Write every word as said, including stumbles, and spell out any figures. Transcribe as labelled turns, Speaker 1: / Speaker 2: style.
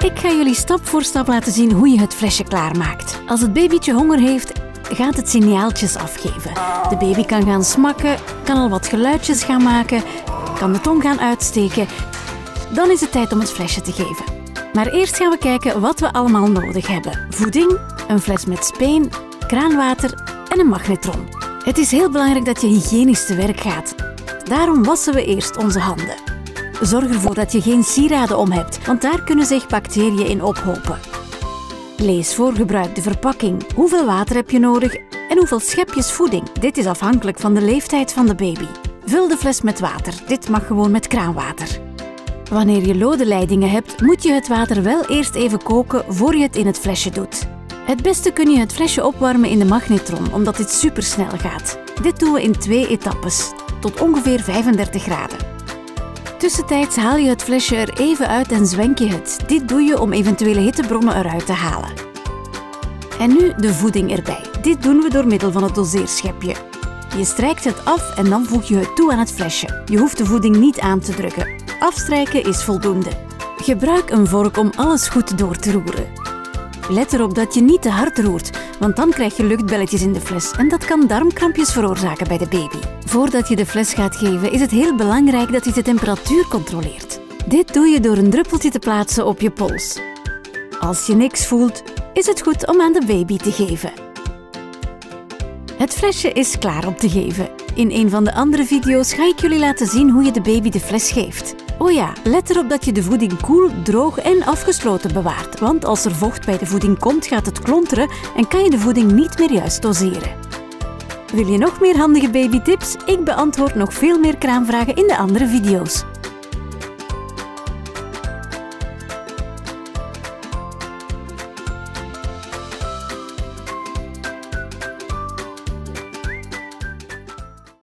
Speaker 1: Ik ga jullie stap voor stap laten zien hoe je het flesje klaarmaakt. Als het babytje honger heeft, gaat het signaaltjes afgeven. De baby kan gaan smakken, kan al wat geluidjes gaan maken, kan de tong gaan uitsteken. Dan is het tijd om het flesje te geven. Maar eerst gaan we kijken wat we allemaal nodig hebben. Voeding, een fles met speen, kraanwater en een magnetron. Het is heel belangrijk dat je hygiënisch te werk gaat. Daarom wassen we eerst onze handen. Zorg ervoor dat je geen sieraden om hebt, want daar kunnen zich bacteriën in ophopen. Lees voor gebruik de verpakking. Hoeveel water heb je nodig en hoeveel schepjes voeding? Dit is afhankelijk van de leeftijd van de baby. Vul de fles met water. Dit mag gewoon met kraanwater. Wanneer je lode leidingen hebt, moet je het water wel eerst even koken voor je het in het flesje doet. Het beste kun je het flesje opwarmen in de magnetron, omdat dit supersnel gaat. Dit doen we in twee etappes, tot ongeveer vijfendertig graden. Tussentijds haal je het flesje er even uit en zwenk je het. Dit doe je om eventuele hittebronnen eruit te halen. En nu de voeding erbij. Dit doen we door middel van het doseerschepje. Je strijkt het af en dan voeg je het toe aan het flesje. Je hoeft de voeding niet aan te drukken. Afstrijken is voldoende. Gebruik een vork om alles goed door te roeren. Let erop dat je niet te hard roert, want dan krijg je luchtbelletjes in de fles en dat kan darmkrampjes veroorzaken bij de baby. Voordat je de fles gaat geven is het heel belangrijk dat je de temperatuur controleert. Dit doe je door een druppeltje te plaatsen op je pols. Als je niks voelt, is het goed om aan de baby te geven. Het flesje is klaar om te geven. In een van de andere video's ga ik jullie laten zien hoe je de baby de fles geeft. Oh ja, let erop dat je de voeding koel, droog en afgesloten bewaart, want als er vocht bij de voeding komt, gaat het klonteren en kan je de voeding niet meer juist doseren. Wil je nog meer handige babytips? Ik beantwoord nog veel meer kraamvragen in de andere video's.